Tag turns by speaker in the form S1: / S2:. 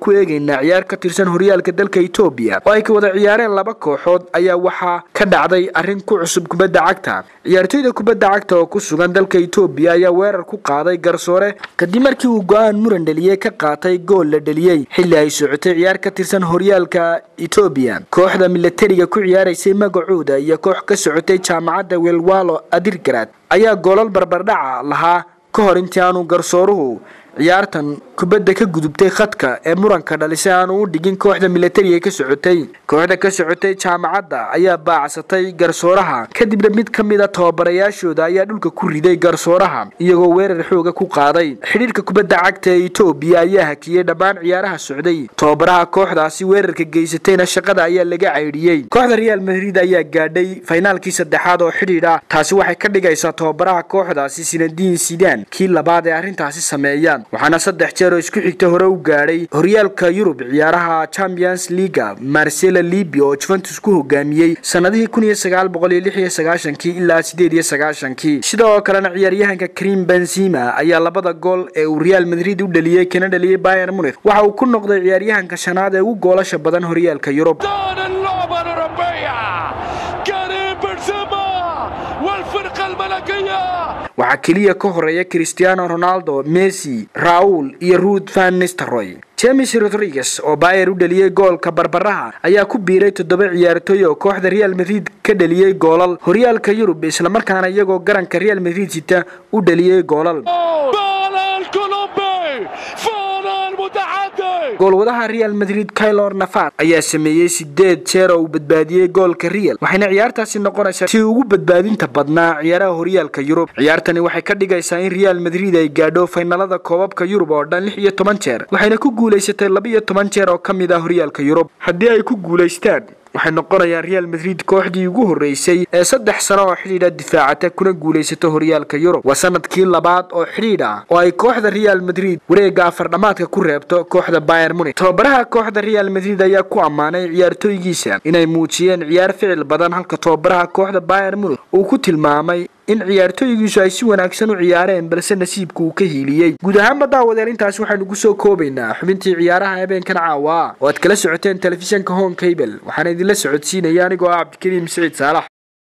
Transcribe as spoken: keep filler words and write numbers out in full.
S1: ku eegaynaa ciyaar ka tirsan horyaalka dalka Itoobiya oo ay ka wada ciyaareen laba kooxood ayaa waxa ka dhacday arrin ku cusub kubadda cagta. ciyaartoyda kubadda cagta oo ku sugan dalka Itoobiya ayaa weerar ku qaaday garsoore kadib markii uu go'aan muran dhaliyay ka qaatay gool la dhaliyay xilli ay socotay ciyaar ka tirsan horyaalka Itoobiya. kooxda militariga ku ciyaaraysay magacooda iyo koox ka socotay jaamacadda Welwalo Adirgaraad ayaa goolal barbardhac lahaa ka hor intii aanu garsooruhu ciyaartan kubadda ka gudubtay khadka ee muranka dhalisay aanu u dhigin kooxda militariga ka socotay. kooxda ka socotay jaamacadda ayaa baacsatay garsooraha kadibna mid ka mid ah tababarayaashooda ayaa dhulka ku riday garsooraha iyagoo weerar xoog ku qaaday. xiriirka kubadda cagta ee Itoobiya ayaa hakiyay dhammaan ciyaaraha socday. tababaraha kooxdaasi weerarka geysatayna shaqada ayaa laga caydhiyay. kooxda Real Madrid ayaa gaadhay finaalkii saddexaad oo xiriir ah. taasi waxay ka dhigaysaa tababaraha kooxdaasi Zinedine Zidane kii labaad ee arrintaasi sameeyay. waxaana saddex jeer oo isku xigta hore u gaadhay horyaalka Yurub ciyaaraha Champions League Marcelo Lippi oo Juventus ku hogaamiyay sanadihii kun iyo sagaal boqol iyo lix iyo sagaashan ilaa sideed iyo sagaashan. sidoo kale ciyaaryahanka Karim Benzema ayaa labada gool ee uu Real Madrid u dhaliyay kana dhaliyay Bayern Munich waxa uu ku noqday ciyaaryahanka shanaad ee ugu goolasha badan horyaalka Yurub. waxaa kaliya ka horeeya Cristiano Ronaldo, Messi, Raul iyo Ruud van Nistelrooy. James Rodriguez oo Bayern u dhaliyay goolka barbaraha ayaa ku biiray toddoba ciyaartoy oo kooxda Real Madrid ka dhaliyay goolal horyaalka Yurub isla markaana iyagoo garanka Real Madrid sita u dhaliyay goolal. goolwadaha Real Madrid Keylor Navas ayaa sameeyay sideed jeer oo badbaadiyay goolka Real waxayna ciyaartaasi noqonaysaa tii ugu badbaadinta badnaa ciyaaraha horyaalka Yurub. ciyaartani waxay ka dhigaysaa in Real Madrid ay gaadho finaalada koobabka Yurub oo dhan lix iyo toban jeer waxayna ku guuleysatay laba iyo toban jeer oo kamid ah horyaalka Yurub. haddii ay ku guuleystaan waxay noqonayaan Real Madrid kooxdii ugu horeysay ee saddex sano oo xiriir difaacata kuna guuleysato horyaalka Yurub. waa sanadkii labaad oo xiriir ah oo ay kooxda Real Madrid wareegga afar dhamaadka ku reebto kooxda Bayern Munich. tababaraha kooxda Real Madrid ayaa ku amaanay ciyaartoygiisa inay muujiyeen ciyaar ficil badan halka tababaraha kooxda Bayern Munich uu ku tilmaamay in ciyaartoygiisu ay si wanaagsan u ciyaareen balse nasiibku uu ka hiiliyay. guud ahaan daawadeen intaas waxaanu ku soo koobaynaa xubintii ciyaaraha habeenkan caawa oo aad kala socoteen telefishinka Home Cable. waxaan idin la socodsiinaya anigoo ah Cabdikariim Saciid Saalax.